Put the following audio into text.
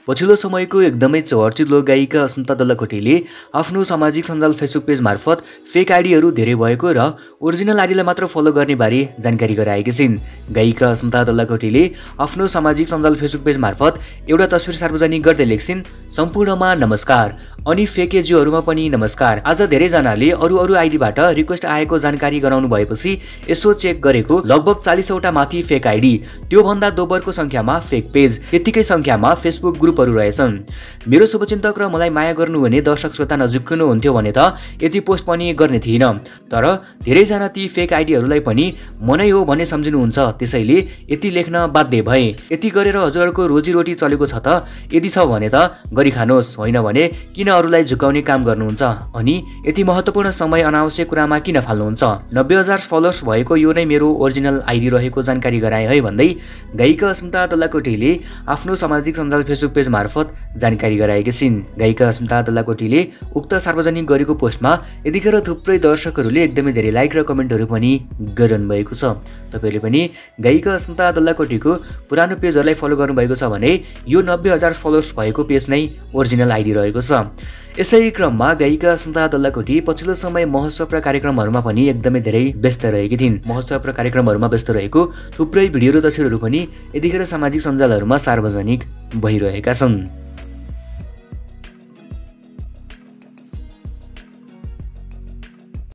पछिल्लो समयको एकदमै चर्चित लोक गायिका अस्मिता दल्लकोटीले आफ्नो सामाजिक सञ्जाल फेसबुक पेज मार्फत फेक आइडीहरू धेरै भएको र ओरिजिनल आइडीलाई मात्र फलो गर्ने बारे जानकारी गराएकी छिन्। गायिका अस्मिता दल्लकोटीले आफ्नो सामाजिक सञ्जाल फेसबुक पेज मार्फत एउटा तस्बिर सार्वजनिक गर्दै लेख्छिन्, सम्पूर्णमा नमस्कार अनि फेकेजीहरूमा पनि नमस्कार। आज धेरैजनाले अरू आइडीबाट रिक्वेस्ट आएको जानकारी गराउनु भएपछि यसो चेक गरेको लगभग 40 वटा माथि फेक आइडी, त्योभन्दा दोब्बरको संख्यामा फेक पेज, यतिकै संख्यामा फेसबुक ग्रुपहरू रहेछन्। मेरो शुभचिन्तक र मलाई माया गर्नुहुने दर्शक श्रोता नजिकिनु हुन्थ्यो भने त यति पोस्ट पनि गर्ने थिइन, तर धेरैजना ती फेक आइडीहरूलाई पनि मनै हो भन्ने सम्झिनुहुन्छ, त्यसैले यति लेख्न बाध्य भए। यति गरेर हजुरहरूको रोजीरोटी चलेको छ त यदि छ भने त गरी खानुहोस्, होइन भने किन अरूलाई झुकाउने काम गर्नुहुन्छ अनि यति महत्त्वपूर्ण समय अनावश्यक कुरामा किन फाल्नुहुन्छ। 90,000 फलोअर्स भएको यो नै मेरो ओरिजिनल आइडी रहेको जानकारी गराए है भन्दै गायिका अस्मिता दल्लकोटीले आफ्नो सामाजिक सञ्जाल फेसबुक पेज मार्फत जानकारी गराएकी छिन्। गायिका अस्मिता दल्लकोटीले उक्त सार्वजनिक गरेको पोस्टमा यतिखेर थुप्रै दर्शकहरूले एकदमै धेरै लाइक र कमेन्टहरू पनि गरिरहनु भएको छ। तपाईँले पनि गायिका अस्मिता दल्लकोटीको पुरानो पेजहरूलाई फलो गर्नुभएको छ भने यो 90,000 फलोअर्स भएको पेज नै ओरिजिनल आइडी रहेको छ। यसै क्रममा गायिका अस्मिता दल्लकोटी पछिल्लो समय महोत्सव र कार्यक्रमहरूमा पनि एकदमै धेरै व्यस्त रहेकी थिइन्। महोत्सव र कार्यक्रमहरूमा व्यस्त रहेको थुप्रै भिडियो र तस्बिरहरू पनि यतिखेर सामाजिक सञ्जालहरूमा सार्वजनिक भइरहेका छन्।